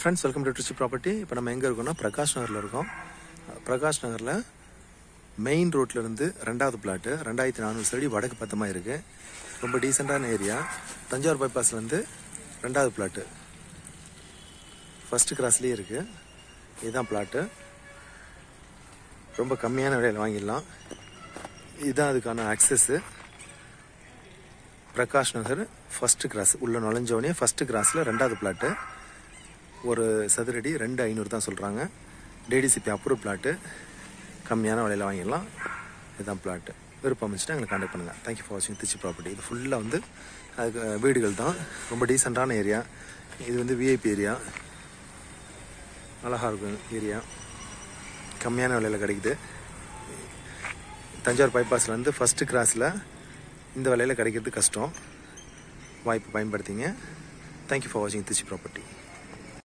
Friends, welcome to Trichy property. இப்போ நம்ம எங்கே இருக்கோம்னா பிரகாஷ் நகரில் இருக்கோம். பிரகாஷ் நகரில் மெயின் ரோட்லேருந்து 2வது பிளாட்டு 2400 சடி வடக்கு பத்தமாக இருக்குது. ரொம்ப டீசெண்டான ஏரியா. தஞ்சாவூர் பைபாஸ்லேருந்து 2வது பிளாட்டு ஃபஸ்ட்டு கிராஸ்லேயே இருக்குது. இதுதான் பிளாட்டு. ரொம்ப கம்மியான விலையில் வாங்கிடலாம். இதுதான் அதுக்கான access. Prakash Nagar first cross உள்ள நுழைஞ்சோடனே ஃபஸ்ட்டு கிராஸில் 2வது பிளாட்டு. ஒரு சதுரடி 2500 தான் சொல்கிறாங்க. DTCP approve plot. கம்மியான விலையில் வாங்கிடலாம். இதுதான் பிளாட்டு. விருப்பம் இருந்துச்சுன்னா எங்களை கான்டாக்ட் பண்ணுங்கள். தேங்க்யூ ஃபார் வாட்சிங் ட்ரிச்சி ப்ராப்பர்ட்டி. இது ஃபுல்லாக வந்து அதுக்கு வீடுகள் தான். ரொம்ப டீசெண்டான ஏரியா. இது வந்து விஐபி ஏரியா. அழகாக இருக்கும் ஏரியா. கம்மியான விலையில் கிடைக்குது. தஞ்சாவூர் பைபாஸில் வந்து ஃபஸ்ட்டு கிராஸில் இந்த விலையில் கிடைக்கிறது கஷ்டம். வாய்ப்பு பயன்படுத்திங்க. தேங்க்யூ ஃபார் வாட்சிங் ட்ரிச்சி ப்ராப்பர்ட்டி.